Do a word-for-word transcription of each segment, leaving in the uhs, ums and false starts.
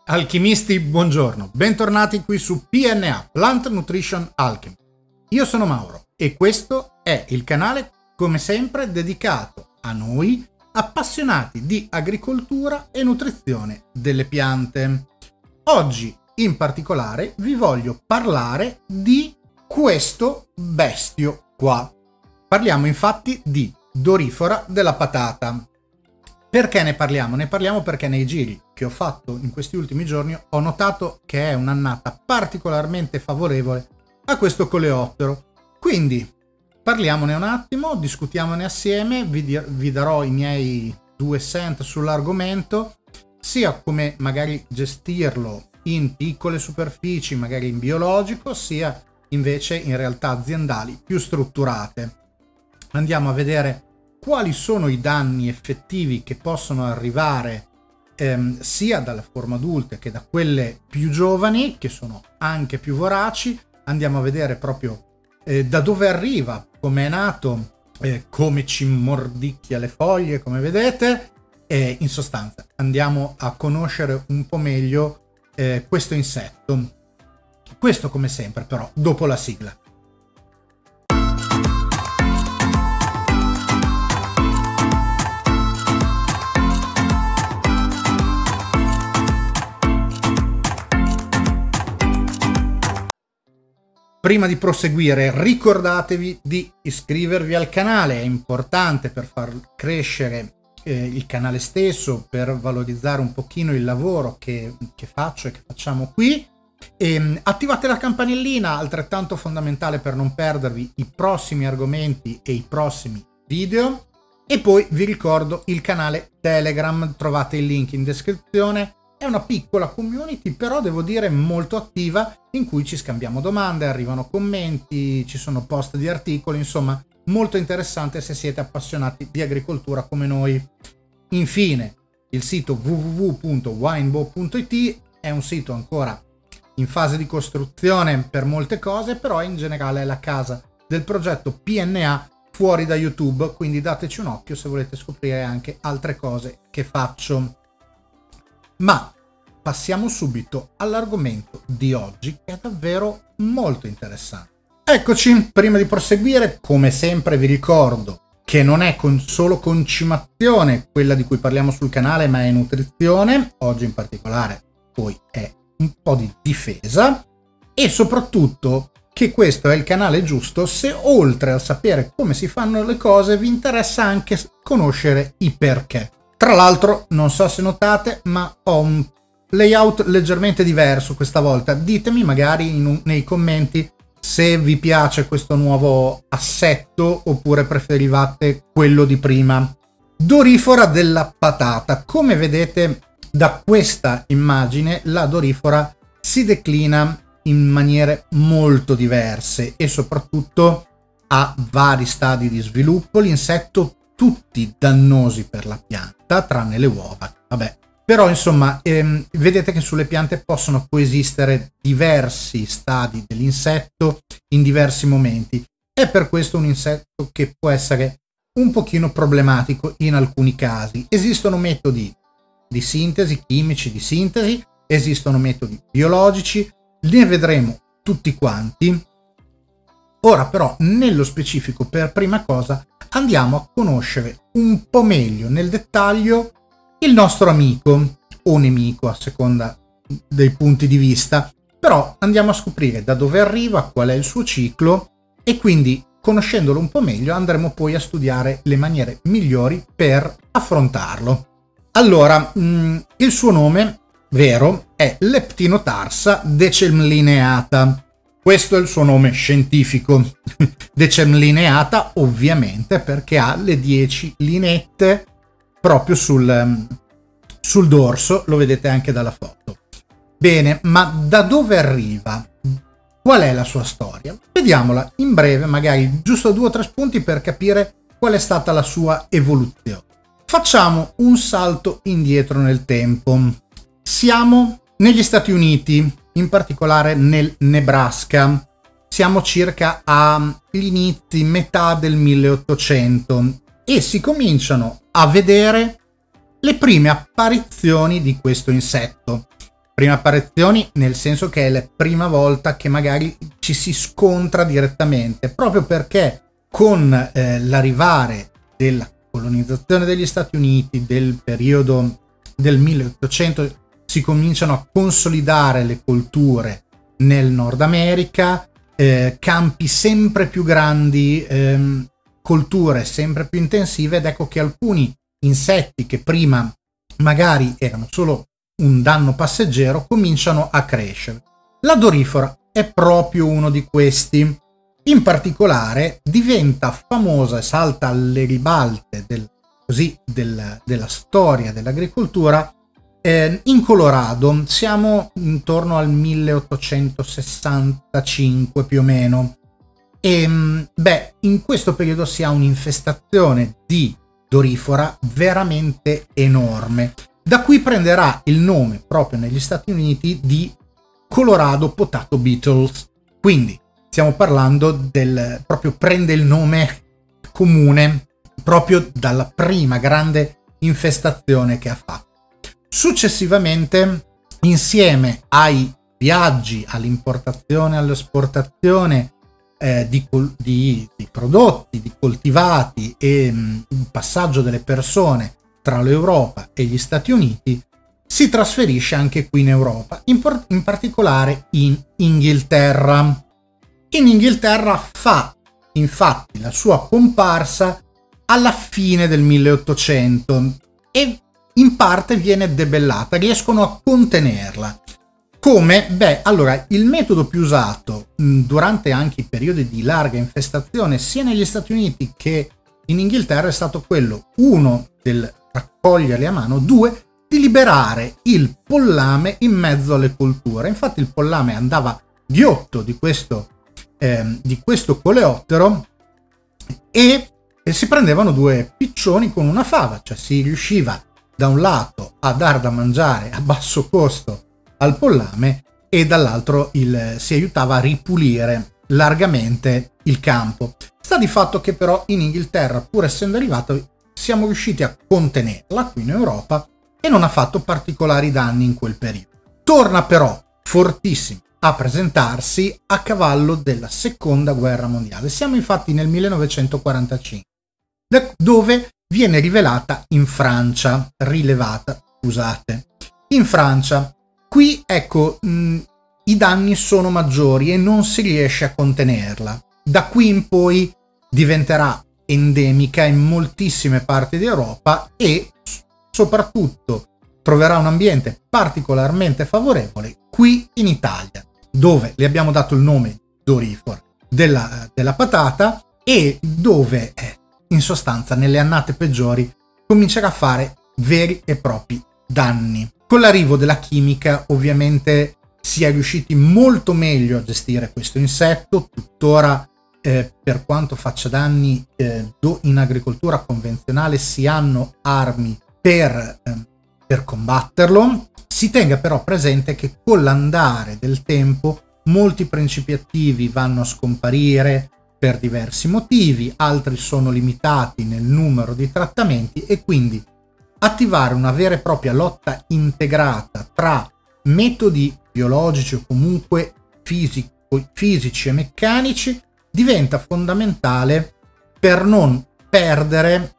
Alchimisti, buongiorno, bentornati qui su P N A, Plant Nutrition Alchemy. Io sono Mauro e questo è il canale, come sempre, dedicato a noi appassionati di agricoltura e nutrizione delle piante. Oggi, in particolare, vi voglio parlare di questo bestio qua. Parliamo infatti di Dorifora della patata. Perché ne parliamo? Ne parliamo perché nei giri che ho fatto in questi ultimi giorni ho notato che è un'annata particolarmente favorevole a questo coleottero. Quindi parliamone un attimo, discutiamone assieme, vi, di- vi darò i miei due cent sull'argomento, sia come magari gestirlo in piccole superfici, magari in biologico, sia invece in realtà aziendali più strutturate. Andiamo a vedere quali sono i danni effettivi che possono arrivare ehm, sia dalle forme adulte che da quelle più giovani, che sono anche più voraci. Andiamo a vedere proprio eh, da dove arriva, come è nato, eh, come ci mordicchia le foglie, come vedete. E in sostanza andiamo a conoscere un po' meglio eh, questo insetto. Questo come sempre però dopo la sigla. Prima di proseguire, ricordatevi di iscrivervi al canale, è importante per far crescere eh, il canale stesso, per valorizzare un pochino il lavoro che, che faccio e che facciamo qui. E attivate la campanellina, altrettanto fondamentale per non perdervi i prossimi argomenti e i prossimi video. E poi vi ricordo il canale Telegram, trovate il link in descrizione. È una piccola community, però devo dire molto attiva, in cui ci scambiamo domande, arrivano commenti, ci sono post di articoli, insomma molto interessante se siete appassionati di agricoltura come noi. Infine, il sito w w w punto winebow punto i t è un sito ancora in fase di costruzione per molte cose, però in generale è la casa del progetto P N A fuori da YouTube, quindi dateci un occhio se volete scoprire anche altre cose che faccio. Ma passiamo subito all'argomento di oggi, che è davvero molto interessante. Eccoci, prima di proseguire, come sempre vi ricordo che non è con solo concimazione quella di cui parliamo sul canale, ma è nutrizione. Oggi in particolare poi è un po' di difesa, e soprattutto che questo è il canale giusto se, oltre a sapere come si fanno le cose, vi interessa anche conoscere i perché. Tra l'altro, non so se notate, ma ho un layout leggermente diverso questa volta. Ditemi magari in un, nei commenti se vi piace questo nuovo assetto oppure preferivate quello di prima. Dorifora della patata. Come vedete da questa immagine, la dorifora si declina in maniere molto diverse e soprattutto ha vari stadi di sviluppo. L'insetto tutti dannosi per la pianta, tranne le uova, vabbè. Però insomma, ehm, vedete che sulle piante possono coesistere diversi stadi dell'insetto in diversi momenti. È per questo un insetto che può essere un pochino problematico in alcuni casi. Esistono metodi di sintesi, chimici di sintesi, esistono metodi biologici, ne vedremo tutti quanti. Ora però, nello specifico, per prima cosa, andiamo a conoscere un po' meglio nel dettaglio il nostro amico o nemico a seconda dei punti di vista, però andiamo a scoprire da dove arriva, qual è il suo ciclo, e quindi conoscendolo un po' meglio andremo poi a studiare le maniere migliori per affrontarlo. Allora, mh, il suo nome vero è Leptinotarsa decemlineata. Questo è il suo nome scientifico. Decemlineata ovviamente perché ha le dieci lineette proprio sul, sul dorso, lo vedete anche dalla foto. Bene, ma da dove arriva? Qual è la sua storia? Vediamola in breve, magari giusto due o tre spunti per capire qual è stata la sua evoluzione. Facciamo un salto indietro nel tempo. Siamo negli Stati Uniti, in particolare nel Nebraska. Siamo circa agli inizi, metà del milleottocento, e si cominciano a vedere le prime apparizioni di questo insetto. prime apparizioni nel senso che è la prima volta che magari ci si scontra direttamente, proprio perché con eh, l'arrivare della colonizzazione degli Stati Uniti, del periodo del milleottocento, si cominciano a consolidare le colture nel Nord America, eh, campi sempre più grandi, ehm, colture sempre più intensive, ed ecco che alcuni insetti che prima magari erano solo un danno passeggero cominciano a crescere. La dorifora è proprio uno di questi. In particolare diventa famosa e salta alle ribalte del, così, del, della storia dell'agricoltura eh, in Colorado. Siamo intorno al milleottocentosessantacinque più o meno. E beh, in questo periodo si ha un'infestazione di dorifora veramente enorme, da cui prenderà il nome proprio negli Stati Uniti di Colorado Potato Beetles. Quindi stiamo parlando del, proprio prende il nome comune proprio dalla prima grande infestazione che ha fatto. Successivamente, insieme ai viaggi, all'importazione, all'esportazione eh, di, di, di prodotti, di coltivati e mh, il passaggio delle persone tra l'Europa e gli Stati Uniti, si trasferisce anche qui in Europa, in, in particolare in Inghilterra. In Inghilterra fa infatti la sua comparsa alla fine del milleottocento e in parte viene debellata, riescono a contenerla. Come? Beh, allora, il metodo più usato mh, durante anche i periodi di larga infestazione sia negli Stati Uniti che in Inghilterra è stato quello, uno, del raccoglierli a mano, due, di liberare il pollame in mezzo alle colture. Infatti il pollame andava ghiotto di questo, eh, di questo coleottero e, e si prendevano due piccioni con una fava, cioè si riusciva da un lato a dar da mangiare a basso costo al pollame e dall'altro il, si aiutava a ripulire largamente il campo. Sta di fatto che però in Inghilterra, pur essendo arrivato, siamo riusciti a contenerla qui in Europa e non ha fatto particolari danni in quel periodo. Torna però fortissimo a presentarsi a cavallo della seconda guerra mondiale. Siamo infatti nel millenovecentoquarantacinque, dove viene rivelata in Francia, rilevata, scusate, in Francia. Qui, ecco, mh, i danni sono maggiori e non si riesce a contenerla. Da qui in poi diventerà endemica in moltissime parti d'Europa e soprattutto troverà un ambiente particolarmente favorevole qui in Italia, dove le abbiamo dato il nome dorifora della, della patata e dove eh, in sostanza nelle annate peggiori comincerà a fare veri e propri danni. Con l'arrivo della chimica ovviamente si è riusciti molto meglio a gestire questo insetto, tuttora eh, per quanto faccia danni eh, in agricoltura convenzionale si hanno armi per, eh, per combatterlo. Si tenga però presente che con l'andare del tempo molti principi attivi vanno a scomparire per diversi motivi, altri sono limitati nel numero di trattamenti e quindi attivare una vera e propria lotta integrata tra metodi biologici o comunque fisico, fisici e meccanici diventa fondamentale per non perdere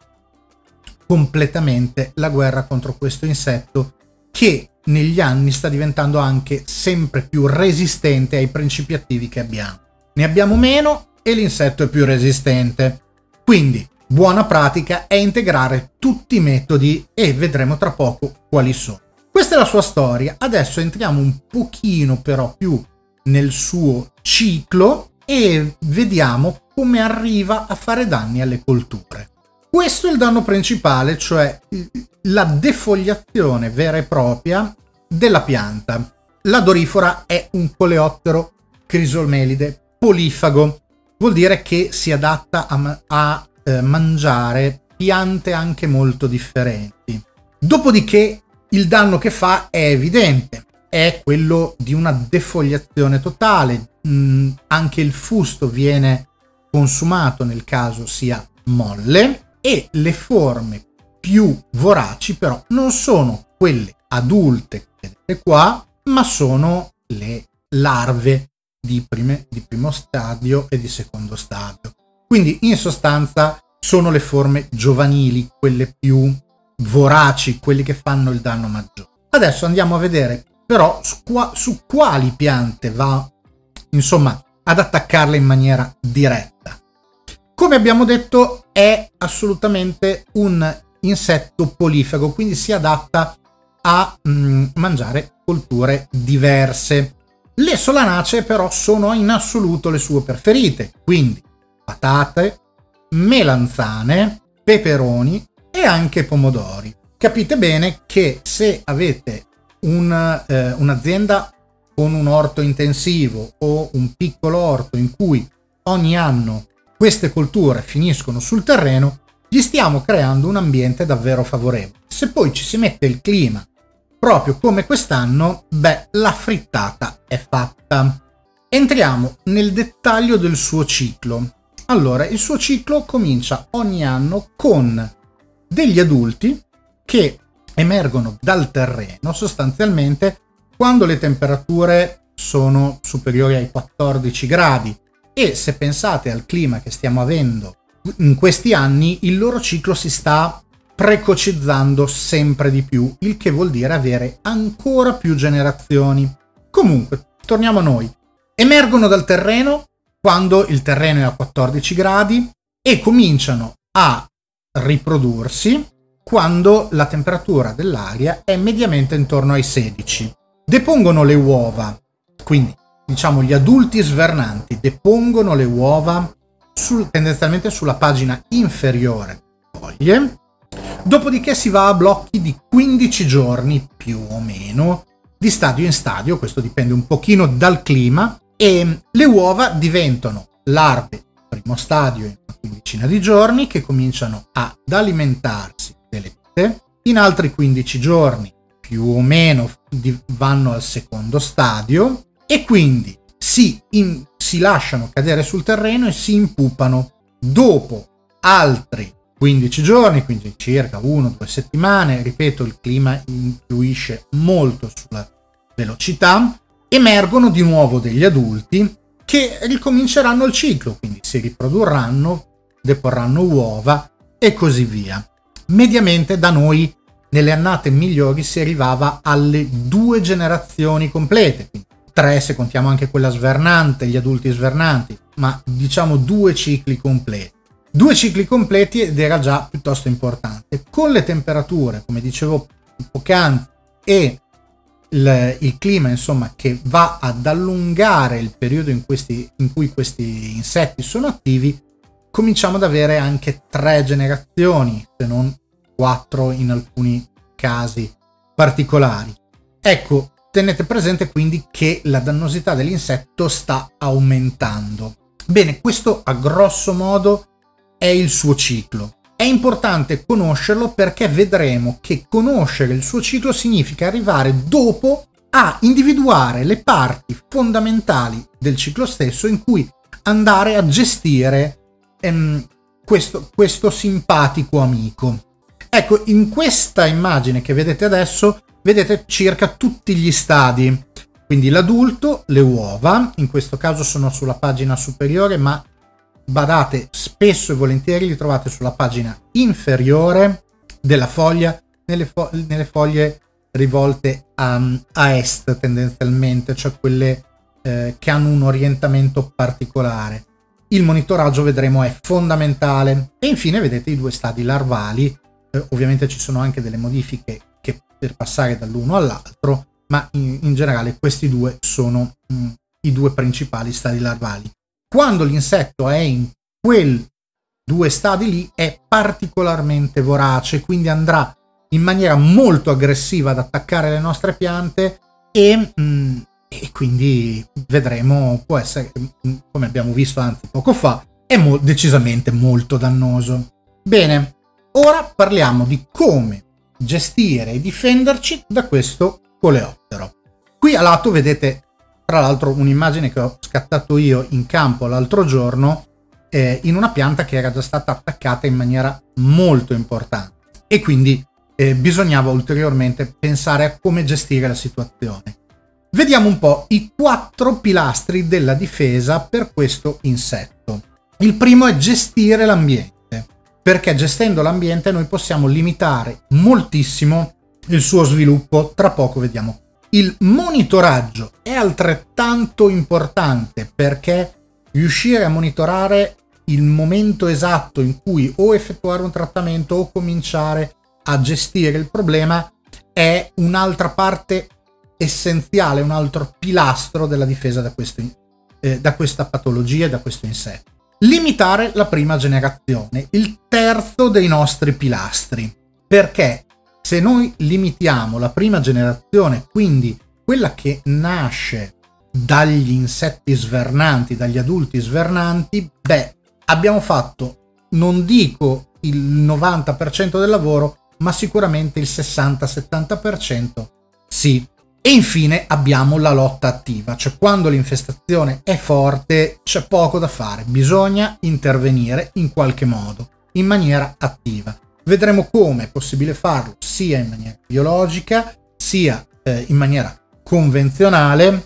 completamente la guerra contro questo insetto che negli anni sta diventando anche sempre più resistente ai principi attivi che abbiamo. Ne abbiamo meno e l'insetto è più resistente. Quindi buona pratica è integrare tutti i metodi e vedremo tra poco quali sono. Questa è la sua storia. Adesso entriamo un pochino però più nel suo ciclo e vediamo come arriva a fare danni alle colture. Questo è il danno principale, cioè la defoliazione vera e propria della pianta. La dorifora è un coleottero crisomelide polifago. Vuol dire che si adatta a, a eh, mangiare piante anche molto differenti. Dopodiché il danno che fa è evidente, è quello di una defoliazione totale. Mm, anche il fusto viene consumato nel caso sia molle e le forme più voraci però non sono quelle adulte, vedete qua, ma sono le larve di, prime, di primo stadio e di secondo stadio. Quindi in sostanza sono le forme giovanili, quelle più voraci, quelli che fanno il danno maggiore. Adesso andiamo a vedere però su, qua, su quali piante va, insomma, ad attaccarle in maniera diretta. Come abbiamo detto, è assolutamente un insetto polifago, quindi si adatta a mh, mangiare colture diverse. Le solanacee però sono in assoluto le sue preferite, quindi patate, melanzane, peperoni e anche pomodori. Capite bene che se avete un, eh, un'azienda con un orto intensivo o un piccolo orto in cui ogni anno queste colture finiscono sul terreno, gli stiamo creando un ambiente davvero favorevole. Se poi ci si mette il clima proprio come quest'anno, beh, la frittata è fatta. Entriamo nel dettaglio del suo ciclo. Allora, il suo ciclo comincia ogni anno con degli adulti che emergono dal terreno sostanzialmente quando le temperature sono superiori ai quattordici gradi, e se pensate al clima che stiamo avendo in questi anni, il loro ciclo si sta precocizzando sempre di più, il che vuol dire avere ancora più generazioni. Comunque, torniamo a noi. Emergono dal terreno quando il terreno è a quattordici gradi e cominciano a riprodursi quando la temperatura dell'aria è mediamente intorno ai sedici. Depongono le uova, quindi diciamo gli adulti svernanti depongono le uova sul, tendenzialmente sulla pagina inferiore delle foglie. Dopodiché si va a blocchi di quindici giorni più o meno, di stadio in stadio, questo dipende un pochino dal clima, e le uova diventano larve primo stadio in una quindicina di giorni, che cominciano ad alimentarsi delle vite. In altri quindici giorni più o meno vanno al secondo stadio e quindi si, in, si lasciano cadere sul terreno e si impupano. Dopo altri quindici giorni, quindi circa una o due settimane, ripeto, il clima influisce molto sulla velocità, emergono di nuovo degli adulti che ricominceranno il ciclo, quindi si riprodurranno, deporranno uova e così via. Mediamente da noi nelle annate migliori si arrivava alle due generazioni complete, quindi tre se contiamo anche quella svernante, gli adulti svernanti, ma diciamo due cicli completi. Due cicli completi ed era già piuttosto importante. Con le temperature, come dicevo poc'anzi, e il, il clima, insomma, che va ad allungare il periodo in, questi, in cui questi insetti sono attivi, cominciamo ad avere anche tre generazioni, se non quattro in alcuni casi particolari. Ecco, tenete presente quindi che la dannosità dell'insetto sta aumentando. Bene, questo a grosso modo è il suo ciclo. È importante conoscerlo perché vedremo che conoscere il suo ciclo significa arrivare dopo a individuare le parti fondamentali del ciclo stesso in cui andare a gestire ehm, questo, questo simpatico amico. Ecco, in questa immagine che vedete adesso vedete circa tutti gli stadi, quindi l'adulto, le uova, in questo caso sono sulla pagina superiore, ma badate, spesso e volentieri li trovate sulla pagina inferiore della foglia, nelle, fo nelle foglie rivolte a, a est tendenzialmente, cioè quelle eh, che hanno un orientamento particolare. Il monitoraggio, vedremo, è fondamentale. E infine vedete i due stadi larvali. Eh, ovviamente ci sono anche delle modifiche che per passare dall'uno all'altro, ma in, in generale questi due sono mh, i due principali stadi larvali. Quando l'insetto è in quei due stadi lì è particolarmente vorace, quindi andrà in maniera molto aggressiva ad attaccare le nostre piante e, mh, e quindi vedremo, può essere, come abbiamo visto anzi poco fa, è mo decisamente molto dannoso. Bene, ora parliamo di come gestire e difenderci da questo coleottero. Qui a lato vedete tra l'altro un'immagine che ho scattato io in campo l'altro giorno eh, in una pianta che era già stata attaccata in maniera molto importante e quindi eh, bisognava ulteriormente pensare a come gestire la situazione. Vediamo un po' i quattro pilastri della difesa per questo insetto. Il primo è gestire l'ambiente, perché gestendo l'ambiente noi possiamo limitare moltissimo il suo sviluppo. Tra poco vediamo. Il monitoraggio è altrettanto importante, perché riuscire a monitorare il momento esatto in cui o effettuare un trattamento o cominciare a gestire il problema è un'altra parte essenziale, un altro pilastro della difesa da, questo, eh, da questa patologia e da questo insetto. Limitare la prima generazione, il terzo dei nostri pilastri, perché se noi limitiamo la prima generazione, quindi quella che nasce dagli insetti svernanti, dagli adulti svernanti, beh, abbiamo fatto, non dico il novanta per cento del lavoro, ma sicuramente il sessanta settanta per cento sì. E infine abbiamo la lotta attiva, cioè quando l'infestazione è forte c'è poco da fare, bisogna intervenire in qualche modo, in maniera attiva. Vedremo come è possibile farlo sia in maniera biologica sia eh, in maniera convenzionale.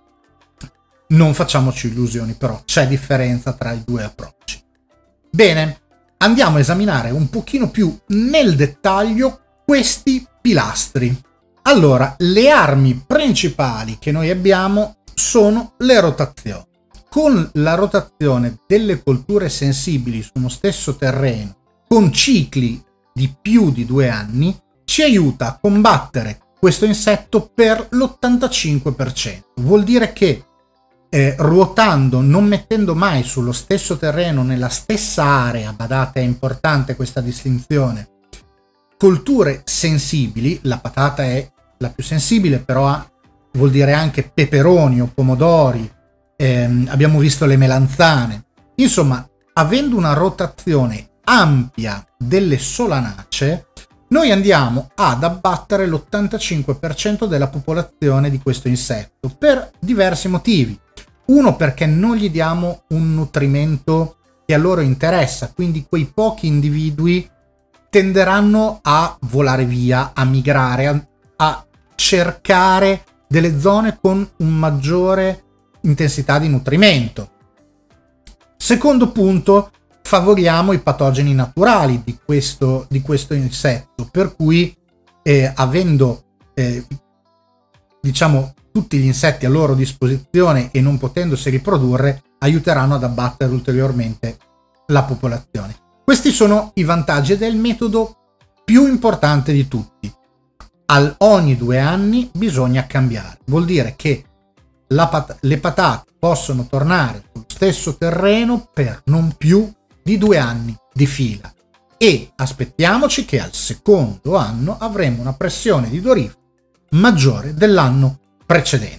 Non facciamoci illusioni, però c'è differenza tra i due approcci. Bene, andiamo a esaminare un pochino più nel dettaglio questi pilastri. Allora, le armi principali che noi abbiamo sono le rotazioni. Con la rotazione delle colture sensibili su uno stesso terreno, con cicli di più di due anni, ci aiuta a combattere questo insetto per l'ottantacinque per cento. Vuol dire che eh, ruotando, non mettendo mai sullo stesso terreno, nella stessa area, badate, è importante questa distinzione, colture sensibili, la patata è la più sensibile, però ha, vuol dire anche peperoni o pomodori, ehm, abbiamo visto le melanzane. Insomma, avendo una rotazione ampia delle solanacee, noi andiamo ad abbattere l'ottantacinque per cento della popolazione di questo insetto per diversi motivi. Uno, perché non gli diamo un nutrimento che a loro interessa, quindi quei pochi individui tenderanno a volare via, a migrare, a, a cercare delle zone con un maggiore intensità di nutrimento. Secondo punto, favoriamo i patogeni naturali di questo, di questo insetto, per cui eh, avendo eh, diciamo tutti gli insetti a loro disposizione e non potendosi riprodurre, aiuteranno ad abbattere ulteriormente la popolazione. Questi sono i vantaggi ed è il metodo più importante di tutti. Al, ogni due anni bisogna cambiare, vuol dire che la pat- le patate possono tornare sullo stesso terreno per non più di due anni di fila e aspettiamoci che al secondo anno avremo una pressione di dorifero maggiore dell'anno precedente.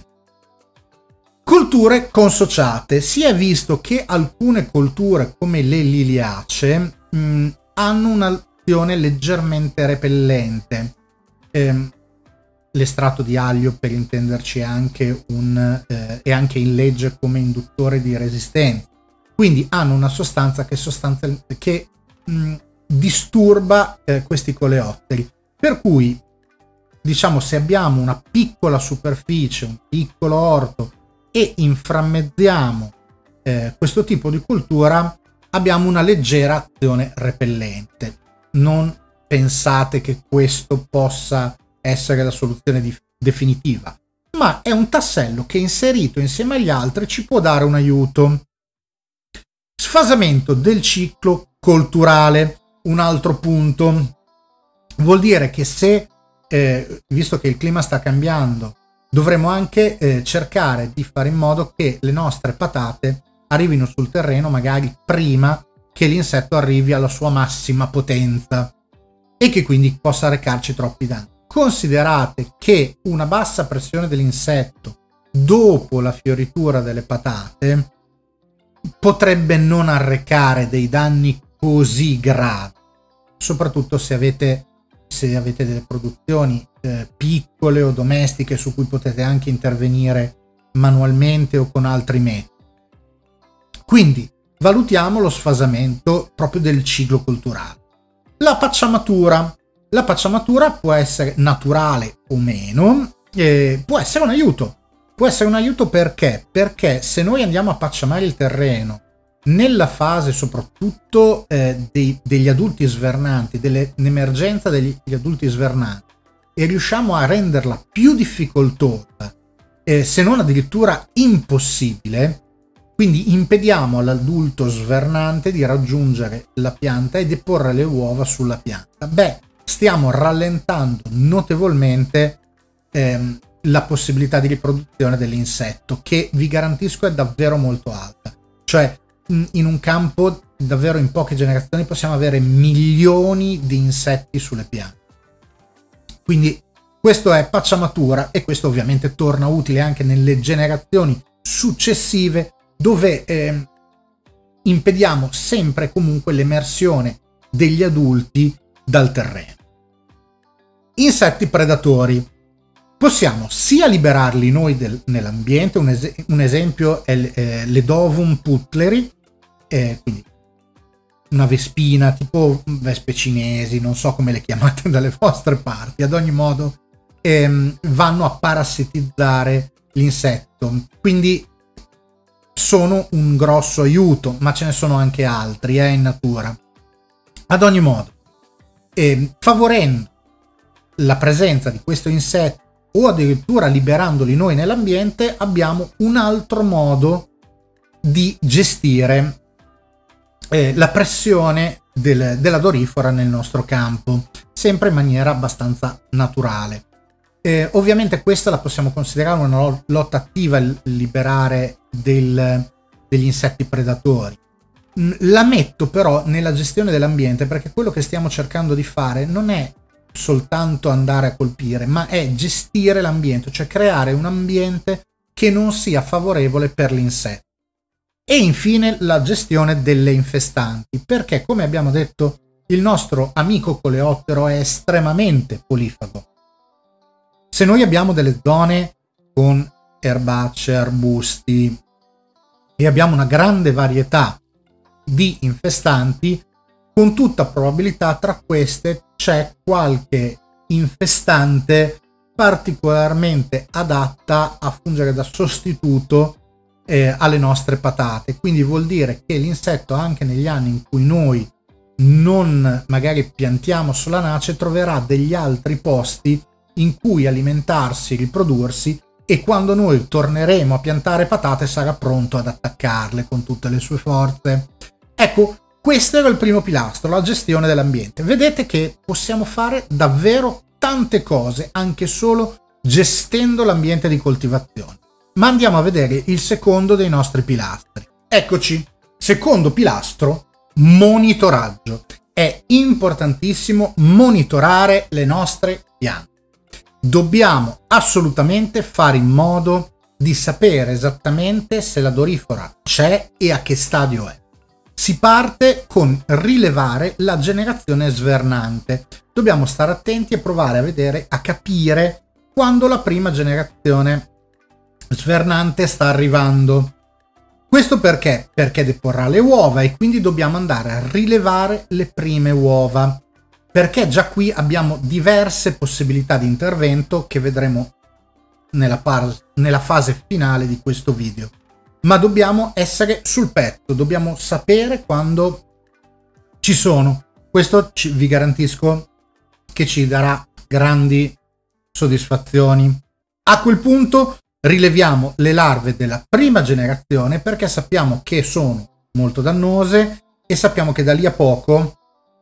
Colture consociate. Si è visto che alcune colture come le liliacee mh, hanno un'azione leggermente repellente. Ehm, l'estratto di aglio, per intenderci, è anche, un, eh, è anche in legge come induttore di resistenza. Quindi hanno una sostanza che, sostanza, che mh, disturba eh, questi coleotteri. Per cui, diciamo, se abbiamo una piccola superficie, un piccolo orto e inframmezziamo eh, questo tipo di cultura, abbiamo una leggera azione repellente. Non pensate che questo possa essere la soluzione di- definitiva, ma è un tassello che inserito insieme agli altri ci può dare un aiuto. Sfasamento del ciclo colturale, un altro punto. Vuol dire che se, eh, visto che il clima sta cambiando, dovremo anche eh, cercare di fare in modo che le nostre patate arrivino sul terreno magari prima che l'insetto arrivi alla sua massima potenza e che quindi possa recarci troppi danni. Considerate che una bassa pressione dell'insetto dopo la fioritura delle patate potrebbe non arrecare dei danni così gravi, soprattutto se avete, se avete delle produzioni eh, piccole o domestiche su cui potete anche intervenire manualmente o con altri metodi. Quindi valutiamo lo sfasamento proprio del ciclo colturale. La pacciamatura. La pacciamatura può essere naturale o meno, eh, può essere un aiuto. può essere un aiuto perché? Perché se noi andiamo a pacciamare il terreno nella fase soprattutto eh, dei, degli adulti svernanti, dell'emergenza degli adulti svernanti, e riusciamo a renderla più difficoltosa, eh, se non addirittura impossibile, quindi impediamo all'adulto svernante di raggiungere la pianta e deporre le uova sulla pianta, beh, stiamo rallentando notevolmente ehm, la possibilità di riproduzione dell'insetto, che vi garantisco è davvero molto alta. Cioè in un campo davvero in poche generazioni possiamo avere milioni di insetti sulle piante. Quindi questo è pacciamatura, e questo ovviamente torna utile anche nelle generazioni successive, dove eh, impediamo sempre e comunque l'emersione degli adulti dal terreno. Insetti predatori. Possiamo sia liberarli noi nell'ambiente, un, es un esempio è eh, l'Edovum putleri, eh, quindi una vespina, tipo vespe cinesi, non so come le chiamate dalle vostre parti, ad ogni modo ehm, vanno a parassitizzare l'insetto, quindi sono un grosso aiuto, ma ce ne sono anche altri eh, in natura. Ad ogni modo, eh, favorendo la presenza di questo insetto o addirittura liberandoli noi nell'ambiente, abbiamo un altro modo di gestire eh, la pressione del, della dorifora nel nostro campo, sempre in maniera abbastanza naturale. Eh, ovviamente questa la possiamo considerare una lotta attiva, il liberare del, degli insetti predatori. La metto però nella gestione dell'ambiente, perché quello che stiamo cercando di fare non è soltanto andare a colpire, ma è gestire l'ambiente, cioè creare un ambiente che non sia favorevole per l'insetto. E infine la gestione delle infestanti, perché come abbiamo detto il nostro amico coleottero è estremamente polifago. Se noi abbiamo delle zone con erbacce, arbusti e abbiamo una grande varietà di infestanti, con tutta probabilità tra queste c'è qualche infestante particolarmente adatta a fungere da sostituto eh, alle nostre patate. Quindi vuol dire che l'insetto, anche negli anni in cui noi non magari piantiamo solanace, troverà degli altri posti in cui alimentarsi, riprodursi, e quando noi torneremo a piantare patate sarà pronto ad attaccarle con tutte le sue forze. Ecco, questo era il primo pilastro, la gestione dell'ambiente. Vedete che possiamo fare davvero tante cose anche solo gestendo l'ambiente di coltivazione. Ma andiamo a vedere il secondo dei nostri pilastri. Eccoci, secondo pilastro, monitoraggio. È importantissimo monitorare le nostre piante. Dobbiamo assolutamente fare in modo di sapere esattamente se la dorifora c'è e a che stadio è. Si parte con rilevare la generazione svernante. Dobbiamo stare attenti e provare a vedere, a capire quando la prima generazione svernante sta arrivando. Questo perché? Perché deporrà le uova e quindi dobbiamo andare a rilevare le prime uova, perché già qui abbiamo diverse possibilità di intervento che vedremo nella, nella fase finale di questo video. Ma dobbiamo essere sul pezzo, dobbiamo sapere quando ci sono. Questo ci, vi garantisco che ci darà grandi soddisfazioni. A quel punto rileviamo le larve della prima generazione, perché sappiamo che sono molto dannose e sappiamo che da lì a poco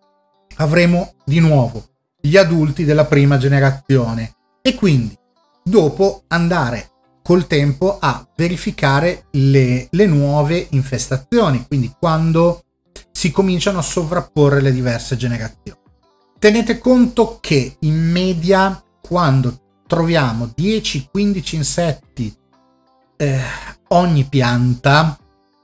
avremo di nuovo gli adulti della prima generazione, e quindi dopo andare col tempo a verificare le, le nuove infestazioni, quindi quando si cominciano a sovrapporre le diverse generazioni. Tenete conto che in media, quando troviamo dieci quindici insetti eh, ogni pianta,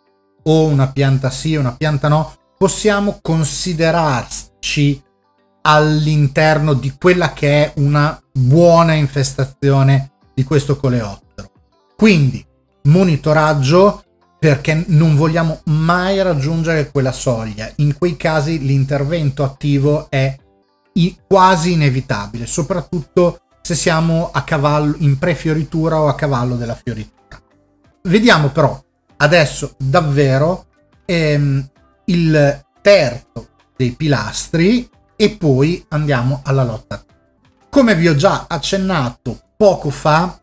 o una pianta sì una pianta no, possiamo considerarci all'interno di quella che è una buona infestazione di questo coleottero. Quindi monitoraggio, perché non vogliamo mai raggiungere quella soglia. In quei casi l'intervento attivo è quasi inevitabile, soprattutto se siamo a cavallo, in prefioritura o a cavallo della fioritura. Vediamo però adesso davvero ehm, il terzo dei pilastri e poi andiamo alla lotta. Come vi ho già accennato poco fa,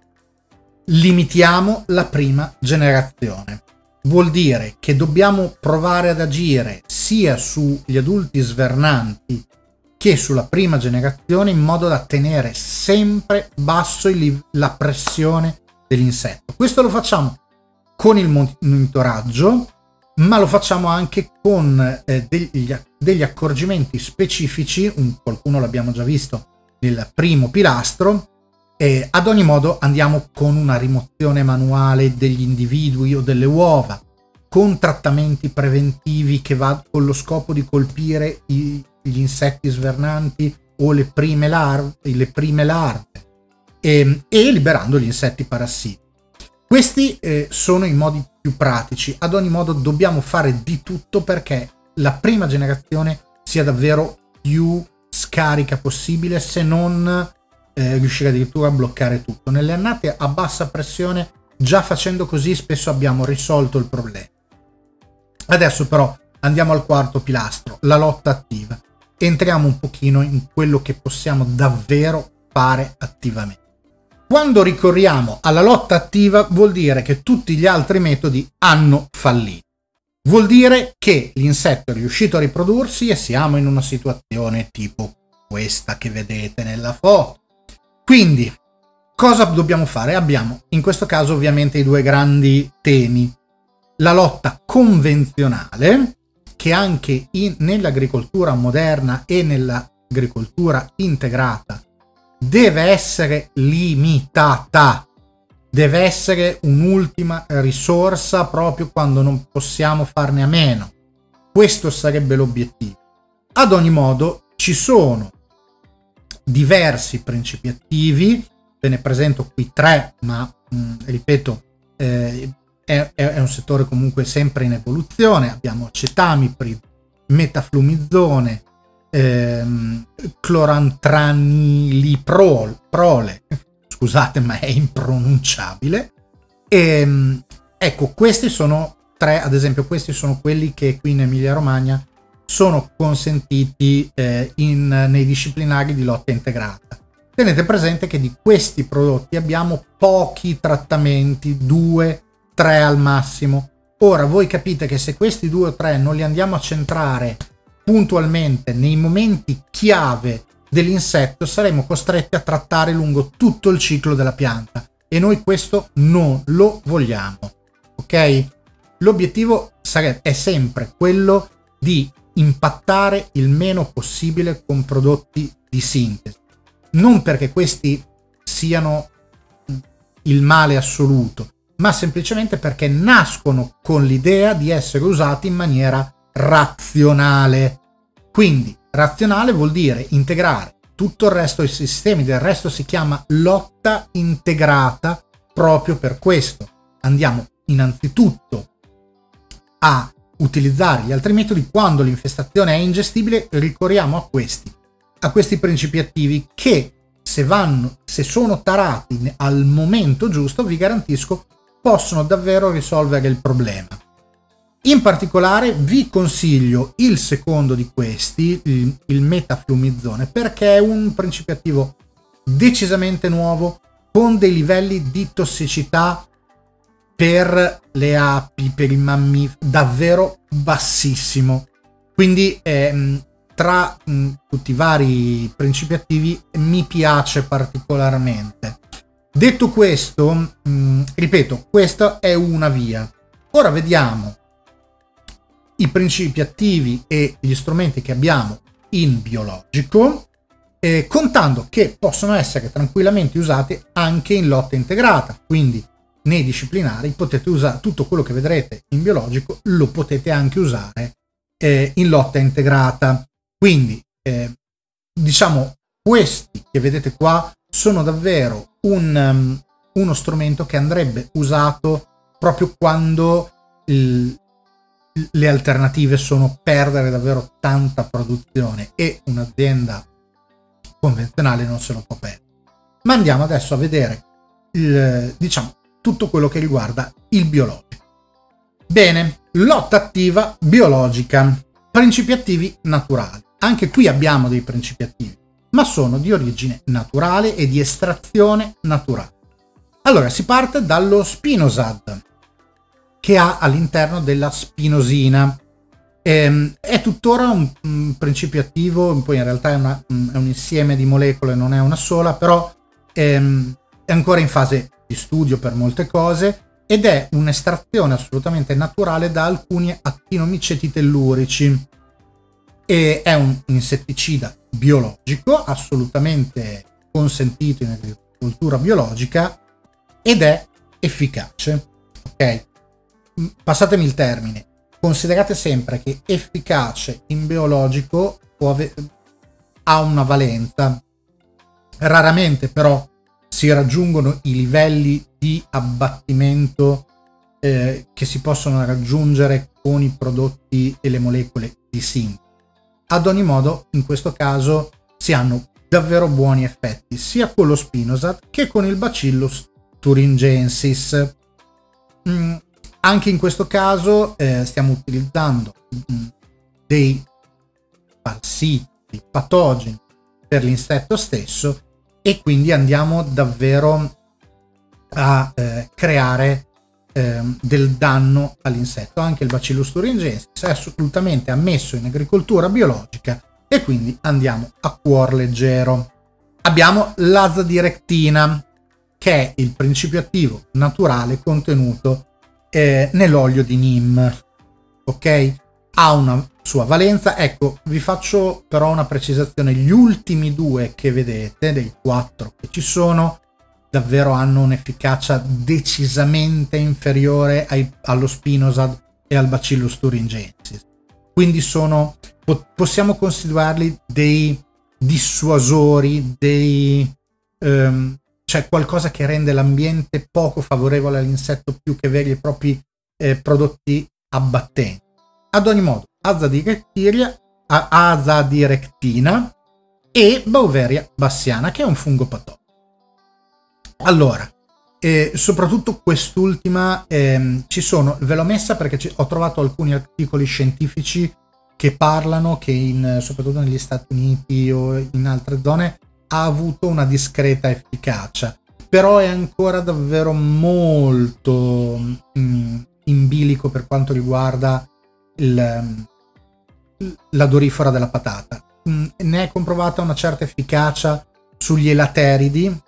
limitiamo la prima generazione. Vuol dire che dobbiamo provare ad agire sia sugli adulti svernanti che sulla prima generazione in modo da tenere sempre basso il, la pressione dell'insetto. Questo lo facciamo con il monitoraggio, ma lo facciamo anche con eh, degli, degli accorgimenti specifici, un, qualcuno l'abbiamo già visto nel primo pilastro. E ad ogni modo andiamo con una rimozione manuale degli individui o delle uova, con trattamenti preventivi che va con lo scopo di colpire i, gli insetti svernanti o le prime larve, le prime larve e, e liberando gli insetti parassiti. Questi eh, sono i modi più pratici. Ad ogni modo dobbiamo fare di tutto perché la prima generazione sia davvero più scarica possibile, se non Eh, riuscire addirittura a bloccare tutto. Nelle annate a bassa pressione, già facendo così, spesso abbiamo risolto il problema. Adesso però andiamo al quarto pilastro, la lotta attiva. Entriamo un pochino in quello che possiamo davvero fare attivamente. Quando ricorriamo alla lotta attiva vuol dire che tutti gli altri metodi hanno fallito. Vuol dire che l'insetto è riuscito a riprodursi e siamo in una situazione tipo questa che vedete nella foto. Quindi, cosa dobbiamo fare? Abbiamo in questo caso ovviamente i due grandi temi. La lotta convenzionale, che anche nell'agricoltura moderna e nell'agricoltura integrata deve essere limitata, deve essere un'ultima risorsa proprio quando non possiamo farne a meno. Questo sarebbe l'obiettivo. Ad ogni modo ci sono diversi principi attivi, ve ne presento qui tre, ma mh, ripeto eh, è, è un settore comunque sempre in evoluzione. Abbiamo acetamiprid, metaflumizzone, ehm, clorantraniliprole, scusate ma è impronunciabile. E, ecco, questi sono tre, ad esempio questi sono quelli che qui in Emilia Romagna sono consentiti eh, in, nei disciplinari di lotta integrata. Tenete presente che di questi prodotti abbiamo pochi trattamenti, due, tre al massimo. Ora voi capite che se questi due o tre non li andiamo a centrare puntualmente nei momenti chiave dell'insetto, saremo costretti a trattare lungo tutto il ciclo della pianta e noi questo non lo vogliamo, ok? L'obiettivo sarebbe, è sempre quello di impattare il meno possibile con prodotti di sintesi, non perché questi siano il male assoluto, ma semplicemente perché nascono con l'idea di essere usati in maniera razionale. Quindi razionale vuol dire integrare tutto il resto dei sistemi, del resto si chiama lotta integrata proprio per questo. Andiamo innanzitutto a utilizzare gli altri metodi. Quando l'infestazione è ingestibile ricorriamo a questi, a questi principi attivi che se vanno, se sono tarati al momento giusto, vi garantisco possono davvero risolvere il problema. In particolare vi consiglio il secondo di questi, il, il metaflumizzone, perché è un principio attivo decisamente nuovo con dei livelli di tossicità per le api, per i mammiferi, davvero bassissimo. Quindi ehm, tra mh, tutti i vari principi attivi mi piace particolarmente. Detto questo, mh, ripeto, questa è una via. Ora vediamo i principi attivi e gli strumenti che abbiamo in biologico, eh, contando che possono essere tranquillamente usati anche in lotta integrata. Quindi nei disciplinari potete usare tutto quello che vedrete in biologico, lo potete anche usare eh, in lotta integrata. Quindi eh, diciamo questi che vedete qua sono davvero un, um, uno strumento che andrebbe usato proprio quando il, le alternative sono perdere davvero tanta produzione e un'azienda convenzionale non se lo può perdere. Ma andiamo adesso a vedere il, diciamo, tutto quello che riguarda il biologico. Bene, lotta attiva biologica, principi attivi naturali. Anche qui abbiamo dei principi attivi, ma sono di origine naturale e di estrazione naturale. Allora, si parte dallo spinosad, che ha all'interno della spinosina. Ehm, è tuttora un, un principio attivo, poi in realtà è, una, è un insieme di molecole, non è una sola, però ehm, è ancora in fase di studio per molte cose ed è un'estrazione assolutamente naturale da alcuni actinomiceti tellurici. E è un insetticida biologico assolutamente consentito in agricoltura biologica ed è efficace. Ok, passatemi il termine. Considerate sempre che efficace in biologico può ave- ha una valenza. Raramente però si raggiungono i livelli di abbattimento eh, che si possono raggiungere con i prodotti e le molecole di sintesi. Ad ogni modo, in questo caso si hanno davvero buoni effetti sia con lo spinosad che con il Bacillus thuringiensis. Mm. Anche in questo caso eh, stiamo utilizzando mh, dei parassiti, dei patogeni per l'insetto stesso e quindi andiamo davvero a eh, creare eh, del danno all'insetto. Anche il Bacillus thuringiensis è assolutamente ammesso in agricoltura biologica e quindi andiamo a cuor leggero. Abbiamo l'azadirectina, che è il principio attivo naturale contenuto Eh, nell'olio di neem. Ok, ha una sua valenza. Ecco, vi faccio però una precisazione: gli ultimi due che vedete, dei quattro che ci sono, davvero hanno un'efficacia decisamente inferiore ai, allo spinosad e al Bacillus thuringiensis, quindi sono po- possiamo considerarli dei dissuasori, dei ehm, cioè qualcosa che rende l'ambiente poco favorevole all'insetto più che veri e propri eh, prodotti abbattenti. Ad ogni modo, azadirectina, azadirectina e Beauveria bassiana, che è un fungo patogeno. Allora, eh, soprattutto quest'ultima ehm, ci sono, ve l'ho messa perché ci, ho trovato alcuni articoli scientifici che parlano che in, soprattutto negli Stati Uniti o in altre zone ha avuto una discreta efficacia, però è ancora davvero molto mh, in bilico per quanto riguarda il, la dorifora della patata. Mh, ne è comprovata una certa efficacia sugli elateridi,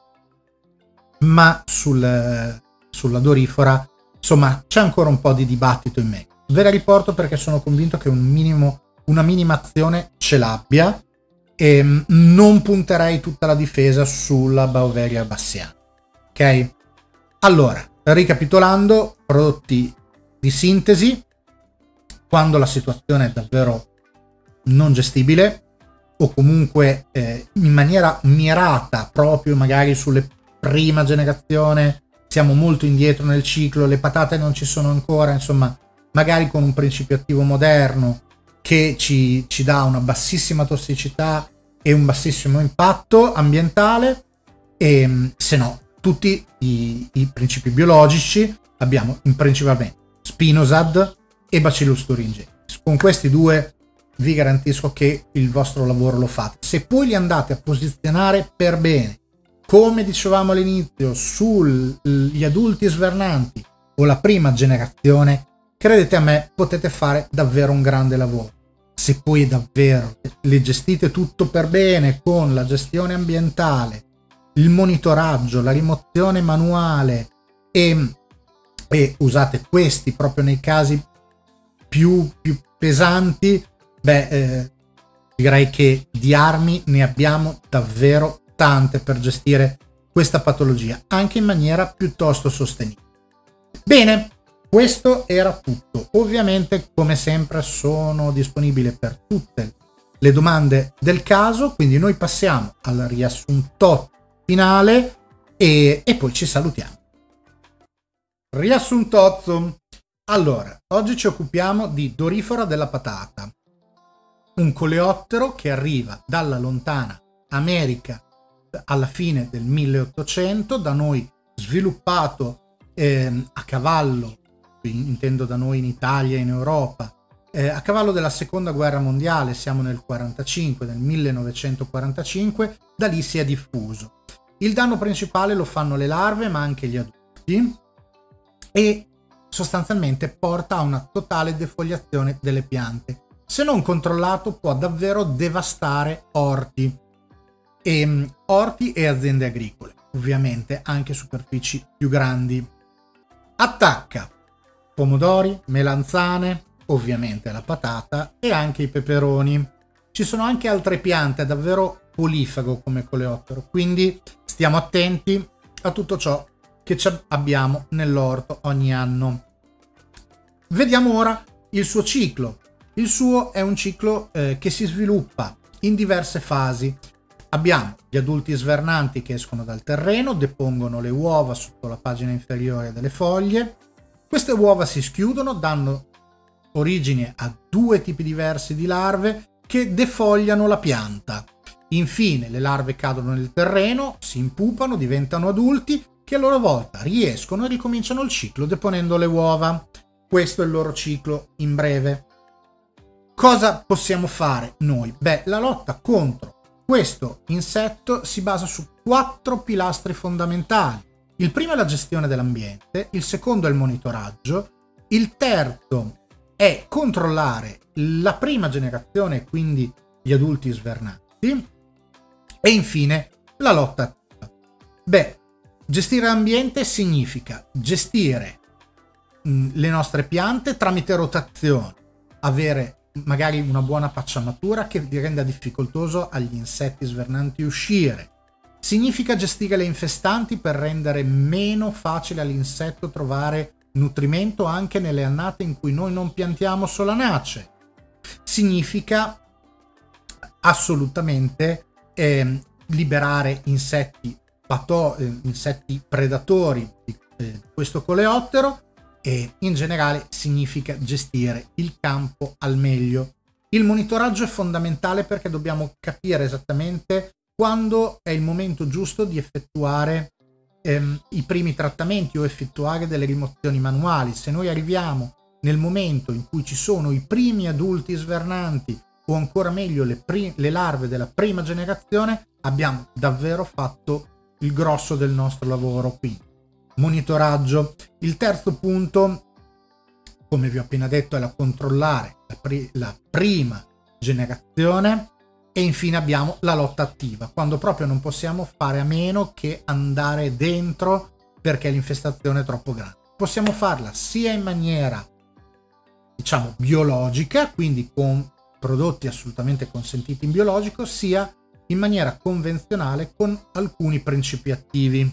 ma sul, sulla dorifora insomma c'è ancora un po' di dibattito in me. Ve la riporto perché sono convinto che un minimo, una minima azione ce l'abbia. E non punterei tutta la difesa sulla Beauveria bassiana. Ok? Allora, ricapitolando, prodotti di sintesi, quando la situazione è davvero non gestibile o comunque eh, in maniera mirata, proprio magari sulle prima generazione, siamo molto indietro nel ciclo, le patate non ci sono ancora, insomma, magari con un principio attivo moderno che ci, ci dà una bassissima tossicità e un bassissimo impatto ambientale, e se no tutti i, i principi biologici abbiamo in principalmente spinosad e Bacillus thuringiensis. Con questi due vi garantisco che il vostro lavoro lo fate. Se poi li andate a posizionare per bene, come dicevamo all'inizio, sugli adulti svernanti o la prima generazione, credete a me, potete fare davvero un grande lavoro. Se poi davvero le gestite tutto per bene, con la gestione ambientale, il monitoraggio, la rimozione manuale e, e usate questi proprio nei casi più, più pesanti, beh, eh, direi che di armi ne abbiamo davvero tante per gestire questa patologia, anche in maniera piuttosto sostenibile. Bene, questo era tutto. Ovviamente, come sempre, sono disponibile per tutte le domande del caso, quindi noi passiamo al riassunto finale e, e poi ci salutiamo. Riassuntozzo. Allora, oggi ci occupiamo di dorifora della patata, un coleottero che arriva dalla lontana America alla fine del milleottocento, da noi sviluppato eh, a cavallo, intendo da noi in Italia e in Europa, eh, a cavallo della seconda guerra mondiale, siamo nel quarantacinque, nel millenovecentoquarantacinque, da lì si è diffuso. Il danno principale lo fanno le larve, ma anche gli adulti, e sostanzialmente porta a una totale defoliazione delle piante. Se non controllato può davvero devastare orti e, orti e aziende agricole, ovviamente anche superfici più grandi. Attacca pomodori, melanzane, ovviamente la patata e anche i peperoni. Ci sono anche altre piante, è davvero polifago come coleottero, quindi stiamo attenti a tutto ciò che abbiamo nell'orto ogni anno. Vediamo ora il suo ciclo. Il suo è un ciclo eh, che si sviluppa in diverse fasi. Abbiamo gli adulti svernanti che escono dal terreno, depongono le uova sotto la pagina inferiore delle foglie. Queste uova si schiudono, danno origine a due tipi diversi di larve che defogliano la pianta. Infine le larve cadono nel terreno, si impupano, diventano adulti che a loro volta riescono e ricominciano il ciclo deponendo le uova. Questo è il loro ciclo in breve. Cosa possiamo fare noi? Beh, la lotta contro questo insetto si basa su quattro pilastri fondamentali. Il primo è la gestione dell'ambiente, il secondo è il monitoraggio, il terzo è controllare la prima generazione, quindi gli adulti svernanti, e infine la lotta attiva. Beh, gestire l'ambiente significa gestire mh, le nostre piante tramite rotazione, avere magari una buona pacciamatura che renda difficoltoso agli insetti svernanti uscire. Significa gestire le infestanti per rendere meno facile all'insetto trovare nutrimento anche nelle annate in cui noi non piantiamo solanacee. Significa assolutamente eh, liberare insetti, pato- eh, insetti predatori di eh, questo coleottero, e in generale significa gestire il campo al meglio. Il monitoraggio è fondamentale perché dobbiamo capire esattamente quando è il momento giusto di effettuare ehm, i primi trattamenti o effettuare delle rimozioni manuali. Se noi arriviamo nel momento in cui ci sono i primi adulti svernanti o ancora meglio le, le larve della prima generazione, abbiamo davvero fatto il grosso del nostro lavoro. Quindi monitoraggio. Il terzo punto, come vi ho appena detto, è la controllare la, pri la prima generazione. E infine abbiamo la lotta attiva, quando proprio non possiamo fare a meno che andare dentro perché l'infestazione è troppo grande. Possiamo farla sia in maniera, diciamo, biologica, quindi con prodotti assolutamente consentiti in biologico, sia in maniera convenzionale con alcuni principi attivi.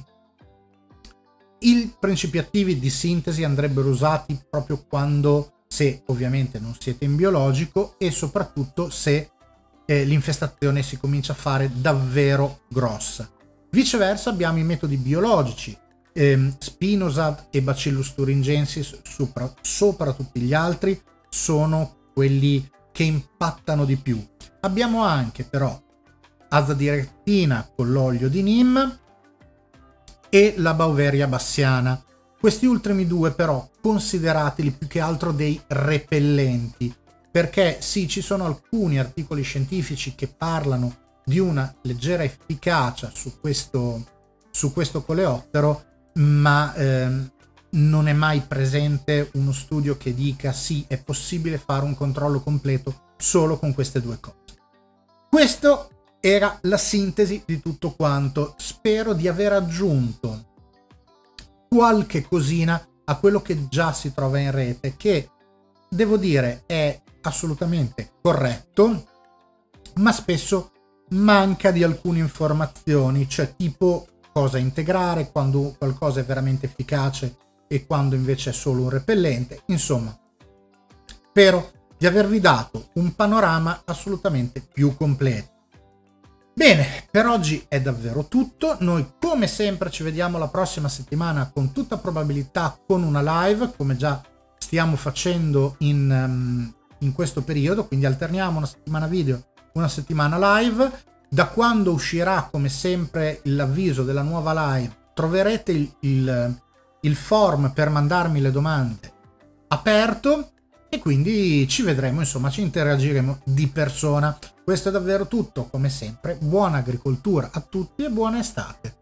I principi attivi di sintesi andrebbero usati proprio quando, se ovviamente non siete in biologico e soprattutto se eh, l'infestazione si comincia a fare davvero grossa. Viceversa abbiamo i metodi biologici, ehm, Spinosad e Bacillus thuringiensis sopra, sopra tutti gli altri sono quelli che impattano di più. Abbiamo anche però azadirachtina con l'olio di Neem e la Beauveria bassiana. Questi ultimi due però considerateli più che altro dei repellenti, perché sì, ci sono alcuni articoli scientifici che parlano di una leggera efficacia su questo, su questo coleottero, ma ehm, non è mai presente uno studio che dica sì, è possibile fare un controllo completo solo con queste due cose. Questo era la sintesi di tutto quanto. Spero di aver aggiunto qualche cosina a quello che già si trova in rete, che devo dire è assolutamente corretto, ma spesso manca di alcune informazioni, cioè tipo cosa integrare, quando qualcosa è veramente efficace e quando invece è solo un repellente. Insomma, spero di avervi dato un panorama assolutamente più completo. Bene, per oggi è davvero tutto. Noi come sempre ci vediamo la prossima settimana, con tutta probabilità con una live, come già stiamo facendo in, um, in questo periodo, quindi alterniamo una settimana video, una settimana live. Da quando uscirà, come sempre, l'avviso della nuova live, troverete il, il, il form per mandarmi le domande aperto, e quindi ci vedremo, insomma, ci interagiremo di persona. Questo è davvero tutto, come sempre. Buona agricoltura a tutti e buona estate.